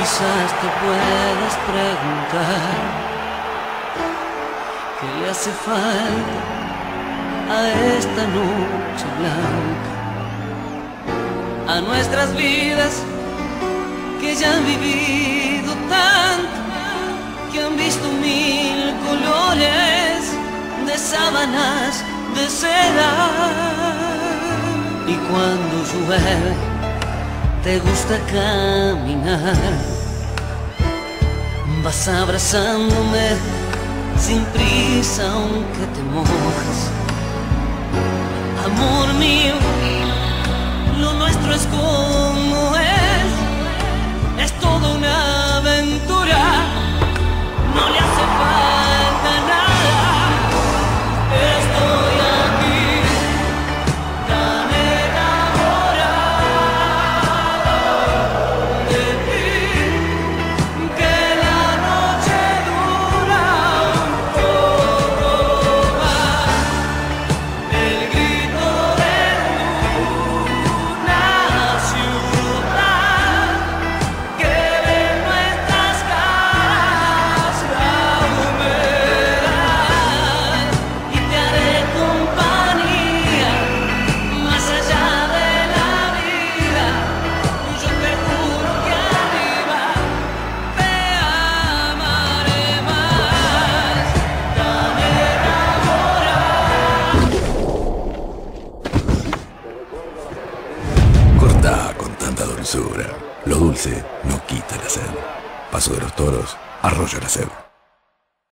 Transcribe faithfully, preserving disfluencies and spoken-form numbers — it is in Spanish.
Quizás te puedas preguntar qué le hace falta a esta noche blanca, a nuestras vidas que ya han vivido tanto, que han visto mil colores de sábanas de seda. Y cuando llueve te gusta caminar, vas abrazándome sin prisa aunque te mojas. Amor mío, lo nuestro es como es, es toda una aventura, no le hace falta nada. Estoy aquí tan enamorado de ti, que la noche dura un poco más. El grito de una ciudad que ve nuestras caras la humedad, y te haré compañía más allá de la vida. Yo te juro que arriba te amaré más, tan enamorado. Cortá con tanta dulzura. Lo dulce no quita la sed. Paso de los Toros, Arroyo la Sed.